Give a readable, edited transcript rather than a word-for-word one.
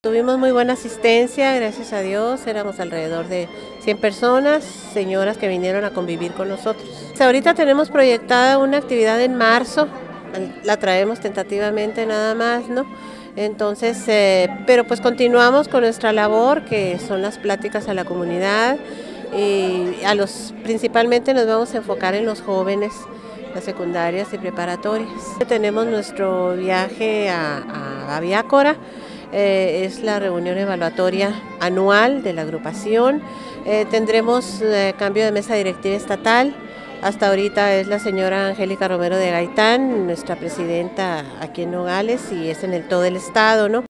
Tuvimos muy buena asistencia, gracias a Dios, éramos alrededor de 100 personas, señoras que vinieron a convivir con nosotros. Ahorita tenemos proyectada una actividad en marzo, la traemos tentativamente nada más, ¿no? Entonces, pero pues continuamos con nuestra labor, que son las pláticas a la comunidad, y principalmente nos vamos a enfocar en los jóvenes, las secundarias y preparatorias. Tenemos nuestro viaje a Babiácora. Es la reunión evaluatoria anual de la agrupación. Tendremos cambio de mesa directiva estatal. Hasta ahorita es la señora Angélica Romero de Gaitán, nuestra presidenta aquí en Nogales, y es en todo el estado, ¿no?